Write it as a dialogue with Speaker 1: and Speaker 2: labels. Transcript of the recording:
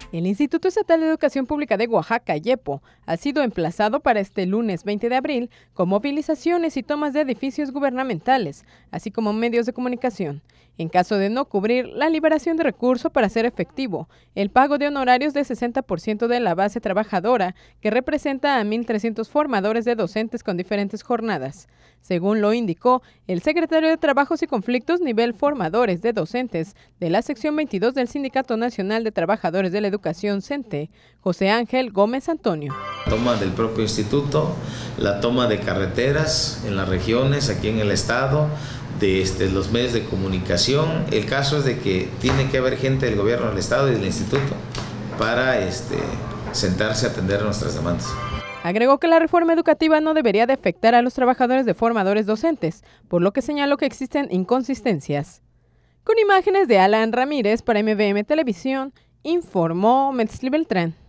Speaker 1: El Instituto Estatal de Educación Pública de Oaxaca, IEPO, ha sido emplazado para este lunes 20 de abril con movilizaciones y tomas de edificios gubernamentales, así como medios de comunicación, en caso de no cubrir la liberación de recursos para hacer efectivo el pago de honorarios de 60% de la base trabajadora, que representa a 1.300 formadores de docentes con diferentes jornadas. Según lo indicó el secretario de Trabajos y Conflictos nivel formadores de docentes de la sección 22 del Sindicato Nacional de Trabajadores de la Educación, CENTE, José Ángel Gómez Antonio.
Speaker 2: Toma del propio instituto, la toma de carreteras en las regiones, aquí en el estado, de los medios de comunicación. El caso es de que tiene que haber gente del gobierno del estado y del instituto para sentarse a atender nuestras demandas.
Speaker 1: Agregó que la reforma educativa no debería de afectar a los trabajadores de formadores docentes, por lo que señaló que existen inconsistencias. Con imágenes de Alan Ramírez para MVM Televisión, informó Metzli Beltrán.